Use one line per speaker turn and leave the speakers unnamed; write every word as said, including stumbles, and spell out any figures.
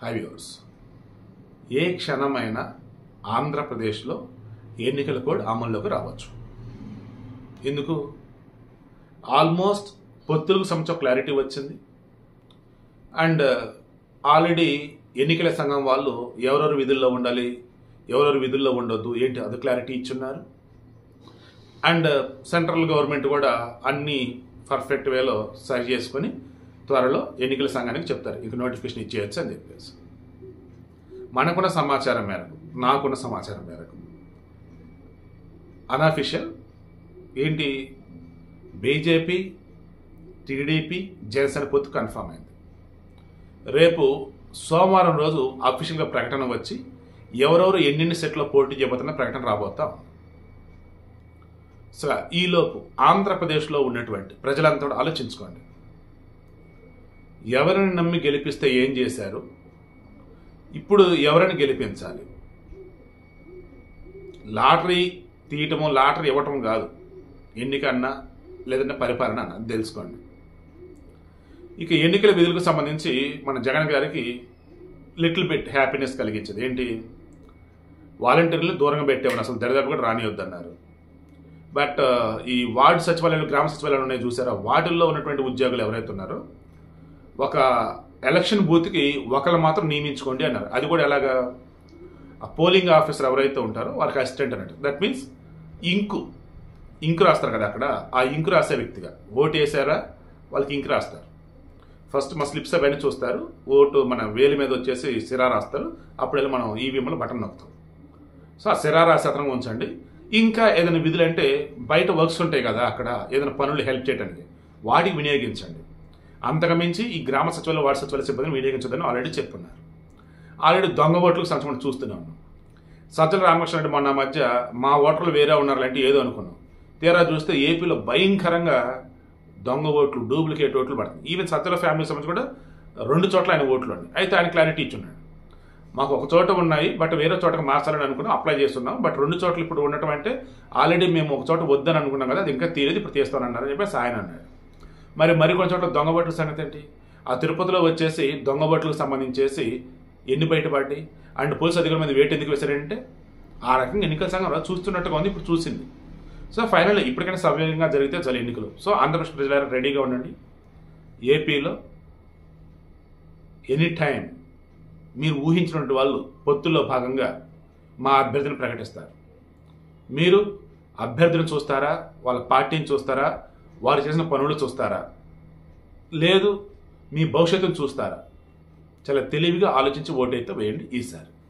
హైవ్యూర్స్ ఏ క్షణమైనా ఆంధ్రప్రదేశ్లో ఎన్నికల కోడ్ అమల్లోకి రావచ్చు. ఎందుకు? ఆల్మోస్ట్ పొత్తులకు సంబంధించిన క్లారిటీ వచ్చింది. అండ్ ఆల్రెడీ ఎన్నికల సంఘం వాళ్ళు ఎవరెవరు విధుల్లో ఉండాలి, ఎవరెవరు విధుల్లో ఉండొద్దు ఏంటి అది క్లారిటీ ఇచ్చున్నారు. అండ్ సెంట్రల్ గవర్నమెంట్ కూడా అన్ని పర్ఫెక్ట్ వేలో సరి చేసుకొని త్వరలో ఎన్నికల సంఘానికి చెప్తారు ఇంక నోటిఫికేషన్ ఇచ్చేయచ్చు అని చెప్పేసి. మనకున్న సమాచారం మేరకు, నాకున్న సమాచారం మేరకు అన్అఫీషియల్ ఏంటి, బీజేపీ, టీడీపీ, జనసేన పొత్తు కన్ఫామ్ అయింది. రేపు సోమవారం రోజు అఫీషియల్గా ప్రకటన వచ్చి ఎవరెవరు ఎన్నెన్ని సెట్లో పోటీ చేయబోతున్న ప్రకటన రాబోతాం. సో ఈలోపు ఆంధ్రప్రదేశ్లో ఉన్నటువంటి ప్రజలంతా కూడా ఆలోచించుకోండి, ఎవరిని నమ్మి గెలిపిస్తే ఏం చేశారు, ఇప్పుడు ఎవరిని గెలిపించాలి. లాటరీ తీయటము, లాటరీ ఇవ్వటం కాదు ఎన్నికన్నా లేదంటే పరిపాలన అన్న తెలుసుకోండి. ఇక ఎన్నికల విధులకు సంబంధించి మన జగన్ గారికి లిటిల్ బిట్ హ్యాపీనెస్ కలిగించేది ఏంటి, వాలంటీర్లు దూరంగా పెట్టేవారు, అసలు దరిదాపు కూడా రానివద్దన్నారు. బట్ ఈ వార్డు సచివాలయాలు, గ్రామ సచివాలయాలు ఉన్నాయి చూసారా, వాటిల్లో ఉన్నటువంటి ఉద్యోగులు ఎవరైతే ఉన్నారో ఒక ఎలక్షన్ బూత్కి ఒకరు మాత్రం నియమించుకోండి అన్నారు. అది కూడా ఎలాగా, ఆ పోలింగ్ ఆఫీసర్ ఎవరైతే ఉంటారో వాళ్ళకి అసిస్టెంట్ అన్నట్టు. దట్ మీన్స్ ఇంకు ఇంకు రాస్తారు కదా అక్కడ, ఆ ఇంకు రాసే వ్యక్తిగా ఓటు వేసారా వాళ్ళకి ఇంకు రాస్తారు. ఫస్ట్ మా స్లిప్స్ అవన్నీ చూస్తారు, ఓటు మన వేలి మీద వచ్చేసి సిరా రాస్తారు, అప్పుడు వెళ్ళి మనం ఈవీఎంలో బటన్ నొక్కుతాం. సో ఆ సిరా రాసే అతను ఉంచండి. ఇంకా ఏదైనా విధులు అంటే బయట వర్క్స్ ఉంటాయి కదా, అక్కడ ఏదైనా పనులు హెల్ప్ చేయడానికి వాటికి వినియోగించండి. అంతకుమించి ఈ గ్రామ సచివాలయ, వార్డు సచివాలయ సిబ్బందిని వినియోగించదని ఆల్రెడీ చెప్పున్నారు. ఆల్రెడీ దొంగ ఓట్లకు సంబంధించి చూస్తూనే ఉన్నాం. సజ్జల రామకృష్ణ రెడ్డి మొన్న మధ్య మా ఓటర్లు వేరే ఉన్నారంటే ఏదో అనుకున్నాం, తీరా చూస్తే ఏపీలో భయంకరంగా దొంగ ఓట్లు, డూప్లికేట్ ఓట్లు పడుతుంది. ఈవెన్ సజ్జల ఫ్యామిలీ సంబంధించి కూడా రెండు చోట్ల ఆయన ఓట్లు ఉన్నాయి. అయితే ఆయన క్లారిటీ ఇచ్చున్నాడు, మాకు ఒక చోట ఉన్నాయి బట్ వేరే చోటకి మార్చాలని అనుకున్నాం, అప్లై చేస్తున్నాం, బట్ రెండు చోట్ల ఇప్పుడు ఉండటం అంటే ఆల్రెడీ మేము ఒక చోట వద్దని అనుకున్నాం కదా, అది ఇంకా తీరేది, ఇప్పుడు తీస్తానన్నారని చెప్పేసి ఆయన అన్నాడు. మరి మరికొన్ని చోట్ల దొంగ ఓట్ల సంగతి ఏంటి? ఆ తిరుపతిలో వచ్చేసి దొంగ ఓట్లకు సంబంధించేసి ఎన్ని బయటపడ్డాయి అండ్ పోలీసు అధికారుల మీద వేటు ఎందుకు వేశారంటే ఆ రకంగా ఎన్నికల సంఘం చూస్తున్నట్టుగా ఉంది, ఇప్పుడు చూసింది. సో ఫైనల్ ఇప్పటికైనా సవ్యంగా జరిగితే చాలా ఎన్నికలు. సో ఆంధ్రప్రదేశ్ ప్రజలు రెడీగా ఉండండి. ఏపీలో ఎనీ టైం మీరు ఊహించినటువంటి వాళ్ళు పొత్తుల్లో భాగంగా మా అభ్యర్థిని ప్రకటిస్తారు. మీరు అభ్యర్థిని చూస్తారా, వాళ్ళ పార్టీని చూస్తారా, వారు చేసిన పనులు చూస్తారా, లేదు మీ భవిష్యత్తును చూస్తారా? చాలా తెలివిగా ఆలోచించి ఓటైతే వేయండి ఈసారి.